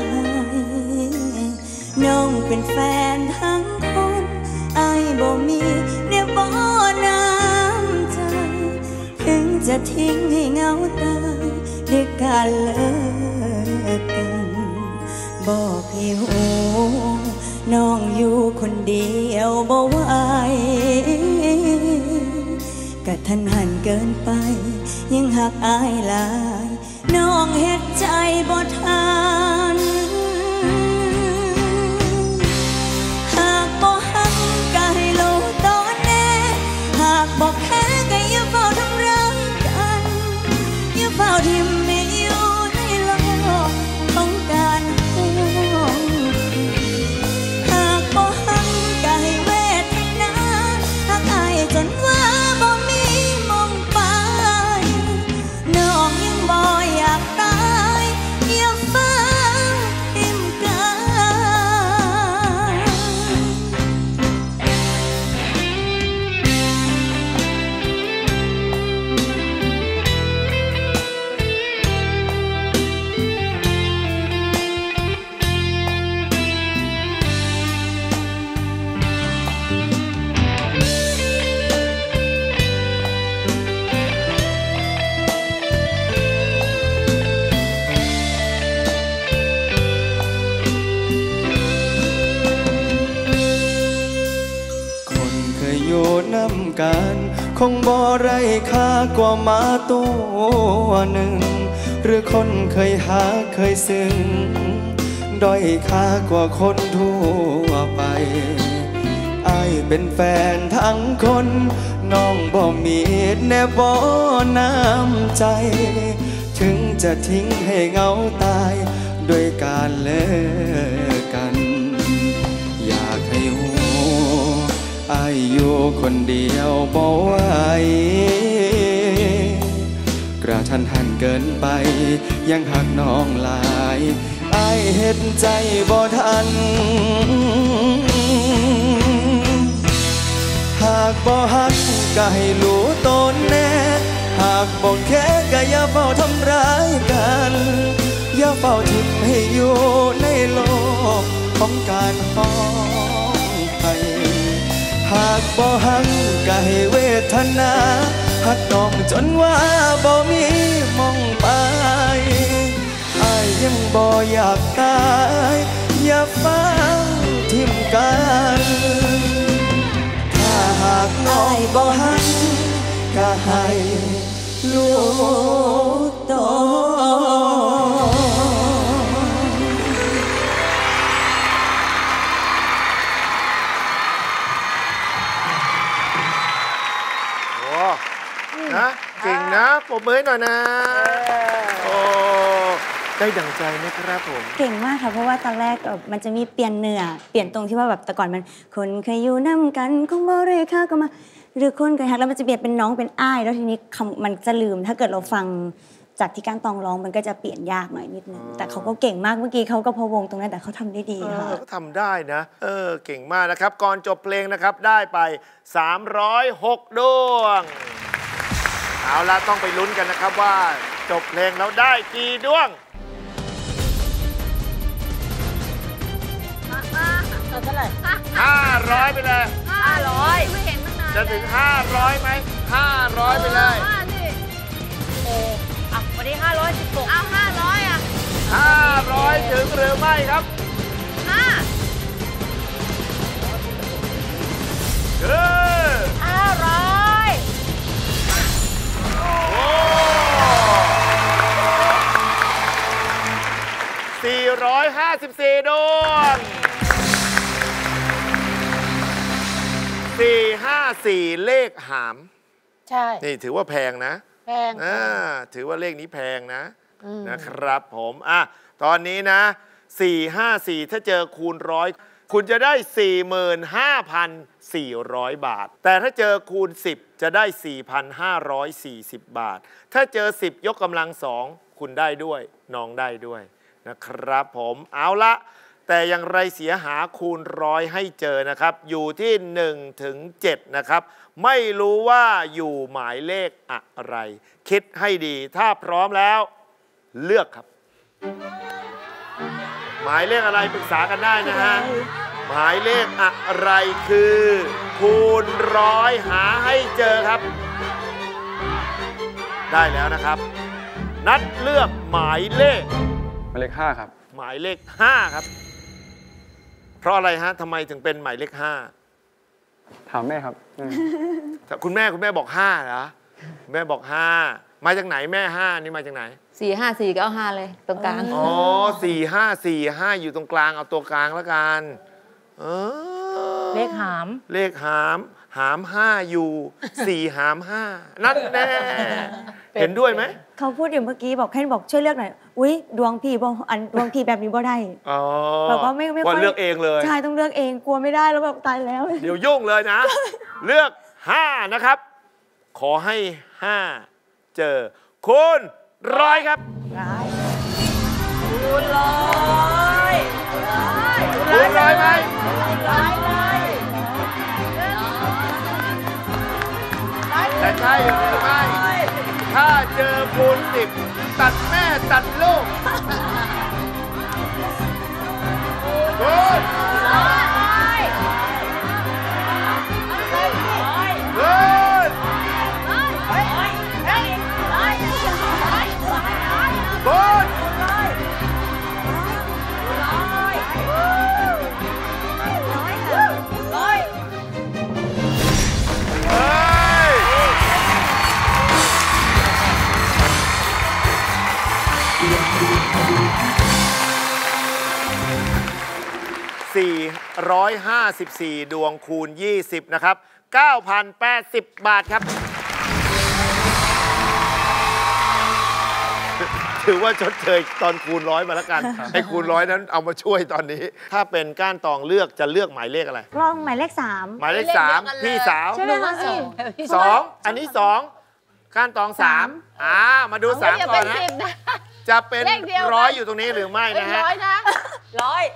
น้องเป็นแฟนทั้งคนอ้ายบ่มีเรียบบ่น้ำใจถึงจะทิ้งให้เหงาตายด้วยการเลิกกันบอกให้หูน้องอยู่คนเดียวบ่ไหวกะทันหันเกินไปยังหักอายหลายน้องเฮ็ดใจบ่ทันหากบ่หักก็ให้รู้ตอนแน่หากบ่แค่ก็อย่าเฝ้าทำร้ายกันอย่าเฝ้าทิ่มให้อยู่ในโลกต้องการห่วงจนว่าบ่มีมองไปน้องยังบ่อยากตายอย่าฟ้าทิ่มกันน้ำกันคงบ่ไรค่ากว่ามาตัวหนึ่งหรือคนเคยหาเคยซึ้งด้อยค่ากว่าคนทั่วไปอ้ายเป็นแฟนทั้งคนน้องบ่มีแน่บ่น้ำใจถึงจะทิ้งให้เหงาตายด้วยการเลิกกันอยากให้หูอายอยู่คนเดียวบ่ไหวกระทันหันเกินไปยังหักน้องหลายอายเห็นใจบ่ทันหากบ่หักก็ให้รู้ตนแน่หากบ่แค่ก็อย่าเฝ้าทำร้ายกันอย่าเฝ้าทิ่มให้อยู่ในโลกของการฟ้องไห้หากบ่หักก็ให้เวทนาหักน้องจนว่าบ่มีมองไปอ้ายยังบ่อยากตายอย่าฟังทิ่มกันถ้าหากน้องบ่หักก็ให้รู้ตนนะเก่งนะปรบมือให้หน่อยนะโอ้ได้ดั่งใจนะครับผมเก่งมากค่ะเพราะว่าตอนแรกมันจะมีเปลี่ยนเนื้อเปลี่ยนตรงที่ว่าแบบแต่ก่อนมันคนเคยอยู่น้ำกันคงบ่ได้ค่าก็มาหรือคนเคยหักแล้วมันจะเปลี่ยนเป็นน้องเป็นอ้ายแล้วทีนี้คำมันจะลืมถ้าเกิดเราฟังจากที่การตองร้องมันก็จะเปลี่ยนยากหน่อยนิดนึงแต่เขาก็เก่งมากเมื่อกี้เขาก็พะวงตรงนั้นแต่เขาทำได้ดีค่ะเขาทำได้นะเออเก่งมากนะครับก่อนจบเพลงนะครับได้ไปสามร้อยหกดวงเอาละต้องไปลุ้นกันนะครับว่าจบเพลงแล้วได้กี่ดวงเท่าไหร่ห้าร้อยไปเลยห้าร้อยไม่เห็นตั้งนานจะถึงห้าร้อยไหมห้าร้อยไปเลยโอ้อ่ะวันนี้ห้าร้อยสิบหกเอาห้าร้อยอ่ะห้าร้อยถึงหรือไม่ครับห้าคือห้าร้อยโอ้สี่ร้อยห้าสิบสี่ดวงสี่ห้าสี่เลขหามใช่นี่ถือว่าแพงนะแพงอ่าถือว่าเลขนี้แพงนะนะครับผมอ่ะตอนนี้นะสี่ห้าสี่ถ้าเจอคูณร้อยคุณจะได้ สี่หมื่นห้าพันสี่ร้อย บาทแต่ถ้าเจอคูณสิบจะได้ สี่พันห้าร้อยสี่สิบ บาทถ้าเจอสิบยกกำลังสองคุณได้ด้วยน้องได้ด้วยนะครับผมเอาละแต่อย่างไรเสียหาคูณร้อยให้เจอนะครับอยู่ที่หนึ่งถึงเจ็ดนะครับไม่รู้ว่าอยู่หมายเลขอะไรคิดให้ดีถ้าพร้อมแล้วเลือกครับหมายเลขอะไรปรึกษากันได้นะฮะหมายเลขอะไรคือคูณร้อยหาให้เจอครับได้แล้วนะครับนัดเลือกหมายเลขหมายเลขห้าครับหมายเลขห้าครับเพราะอะไรฮะทำไมถึงเป็นหมายเลขห้าถามแม่ครับคุณแม่คุณแม่บอกห้าเหรอแม่บอกห้ามาจากไหนแม่ห้านี่มาจากไหนสี่ห้าสี่ก็เอาห้าเลยตรงกลางอ๋อสี่ห้าสี่ห้าอยู่ตรงกลางเอาตัวกลางแล้วกันเออเลขหามเลขหามหามห้าอยู่สี่หามห้านั่นแน่เห็นด้วยไหมเขาพูดอยู่เมื่อกี้บอกแค่บอกช่วยเลือกหน่อยอุ้ยดวงพี่บอกอันดวงพี่แบบนี้บ่ได้แบบว่าไม่ไม่ค่อยเลือกเองเลยใช่ต้องเลือกเองกลัวไม่ได้แล้วแบบตายแล้วเดี๋ยวยุ่งเลยนะเลือกห้านะครับขอให้ห้าเจอคูณร้อยครับคูณร้อยคูณร้อยไหมร้อยเลยแต่ใช่หรือไม่ถ้าเจอคูณสิบตัดแม่ตัดลูกคูณร้อยคูณบนสี่ร้อยห้าสิบสี่ดวงคูณยี่สิบนะครับ เก้าพันแปดสิบ บาทครับถือว่าชดเชยตอนคูณร้อยมาแล้วกันไอ้คูณร้อยนั้นเอามาช่วยตอนนี้ถ้าเป็นก้านตองเลือกจะเลือกหมายเลขอะไรลองหมายเลขสามหมายเลขสามพี่สาวใช่ไหมคะสองอันนี้สองก้านตองสามอ่ามาดูสามก่อนนะจะเป็นร้อยอยู่ตรงนี้หรือไม่นะฮะร้อยนะร้อย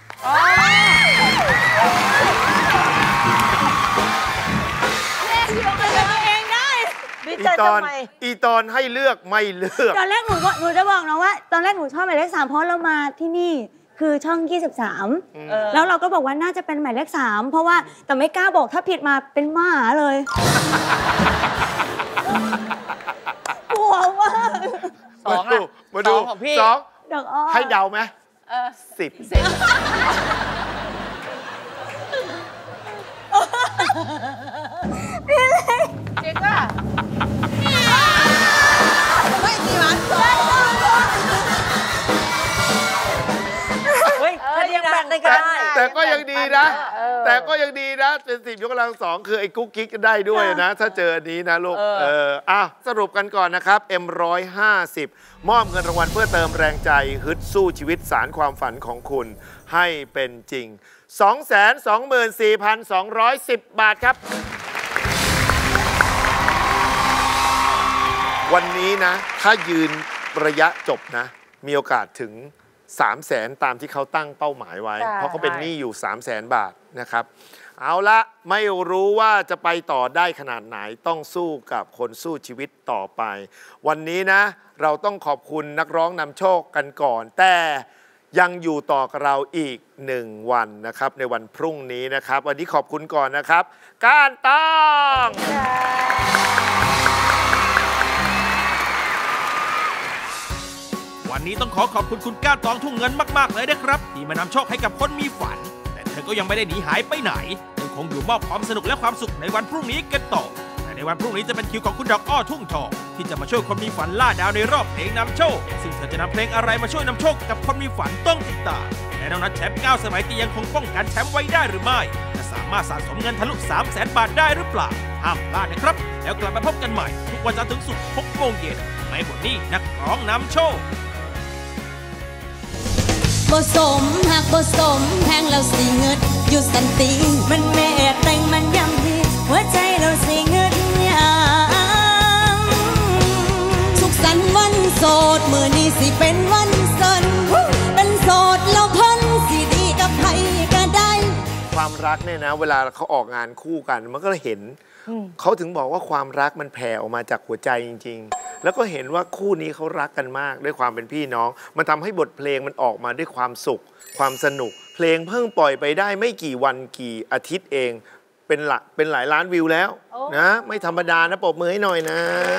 เลขเดียวกันเลยเองได้อีตอนอีตอนให้เลือกไม่เลือกตอนแรกหนูหนูจะบอกนะว่าตอนแรกหนูชอบหมายเลขสามเพราะเรามาที่นี่คือช่องยี่สิบสามแล้วเราก็บอกว่าน่าจะเป็นหมายเลขสามเพราะว่าแต่ไม่กล้าบอกถ้าผิดมาเป็นหมาเลยกลัวว่าสองอ่ะมาดูของพี่สองให้เดาไหมสิบพี่เล็กจริงป่ะไม่มีหวานสองเฮ้ยถ้ายังแบ่งได้ก็ได้แต่ก็ยังดีนะแต่ก็ยังดีนะเป็นสิบยกกำลังสองคือไอ้กุ๊กกิ๊กได้ด้วยนะถ้าเจออันนี้นะลูกเอออ่ะสรุปกันก่อนนะครับ เอ็ม หนึ่งร้อยห้าสิบ มอบเงินรางวัลเพื่อเติมแรงใจฮึดสู้ชีวิตสารความฝันของคุณให้เป็นจริง สองแสนสองหมื่นสี่พันสองร้อยสิบ บาทครับวันนี้นะถ้ายืนระยะจบนะมีโอกาสถึงสามแสนตามที่เขาตั้งเป้าหมายไว้เพราะเขาเป็นหนี้อยู่สามแสนบาทนะครับเอาละไม่รู้ว่าจะไปต่อได้ขนาดไหนต้องสู้กับคนสู้ชีวิตต่อไปวันนี้นะเราต้องขอบคุณนักร้องนำโชคกันก่อนแต่ยังอยู่ต่อกับเราอีกหนึ่งวันนะครับในวันพรุ่งนี้นะครับวันนี้ขอบคุณก่อนนะครับก้านตองวันนี้ต้องขอขอบคุณคุณก้านตองทุ่งเงินมากๆเลยนะครับที่มานำโชคให้กับคนมีฝันแต่เธอก็ยังไม่ได้หนีหายไปไหนยังคงอยู่มอบความสนุกและความสุขในวันพรุ่งนี้กันต่อแต่ในวันพรุ่งนี้จะเป็นคิวของคุณดอกอ้อทุ่งทองที่จะมาช่วยคนมีฝันล่าดาวในรอบเพลงนำโชคซึ่งเธอจะนำเพลงอะไรมาช่วยนำโชคกับคนมีฝันต้องติดตามและน้องนัทแชมป์เก้าสมัยที่ยังคงป้องกันแชมป์ไว้ได้หรือไม่จะสามารถสะสมเงินทะลุ สามแสน บาทได้หรือเปล่าห้ามพลาดนะครับแล้วกลับมาพบกันใหม่ทุกวันจันทร์ถึงศุกร์หกโมงเย็นในบทนี้นักร้องนำโชคบ่สมหักบ่สมแพงแล้วสิเงิดอยู่สันติมันแม่แต่งมันย้ำดีหัวใจเราสิเงิดยามสุขสันต์วันโสดมื้อนี้สิเป็นวันสันเป็นโสดแล้วเพิ่นสิดีกับใครก็ได้ความรักเนี่ยนะเวลาเขาออกงานคู่กันมันก็เห็นเขาถึงบอกว่าความรักมันแผ่ออกมาจากหัวใจจริงๆแล้วก็เห็นว่าคู่นี้เขารักกันมากด้วยความเป็นพี่น้องมันทำให้บทเพลงมันออกมาด้วยความสุขความสนุกเพลงเพิ่งปล่อยไปได้ไม่กี่วันกี่อาทิตย์เองเป็นหลักเป็นหลายล้านวิวแล้วนะไม่ธรรมดานะปรบมือให้หน่อยนะ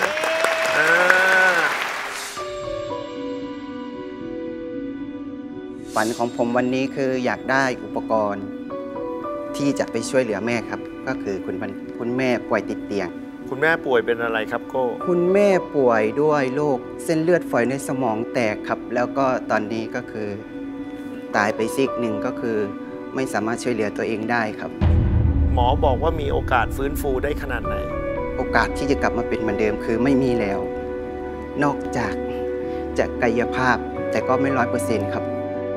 ฝันของผมวันนี้คืออยากได้อุปกรณ์ที่จะไปช่วยเหลือแม่ครับก็คือคุณคุณแม่ป่วยติดเตียงคุณแม่ป่วยเป็นอะไรครับโก้คุณแม่ป่วยด้วยโรคเส้นเลือดฝอยในสมองแตกครับแล้วก็ตอนนี้ก็คือตายไปซีกหนึ่งก็คือไม่สามารถช่วยเหลือตัวเองได้ครับหมอบอกว่ามีโอกาสฟื้นฟูได้ขนาดไหนโอกาสที่จะกลับมาเป็นเหมือนเดิมคือไม่มีแล้วนอกจากจะกายภาพแต่ก็ไม่ร้อยเปอร์เซ็นต์ครับ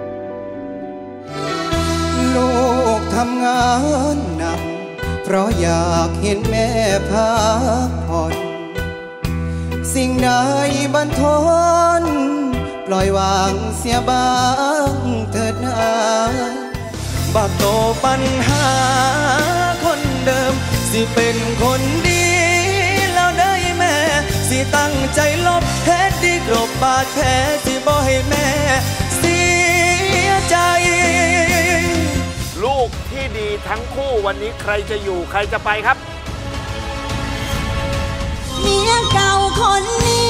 ลูกทำงานหนักเพราะอยากเห็นแม่พักผ่อนสิ่งใดบันทอนปล่อยวางเสียบ้างเถิดนาบักโตปัญหาคนเดิมสิเป็นคนดีแล้วได้แม่สิตั้งใจลบเพชรดีกลบบาดแผลสิบ่ให้แม่เสียใจลูกที่ดีทั้งคู่วันนี้ใครจะอยู่ใครจะไปครับเมียเก่าคนนี้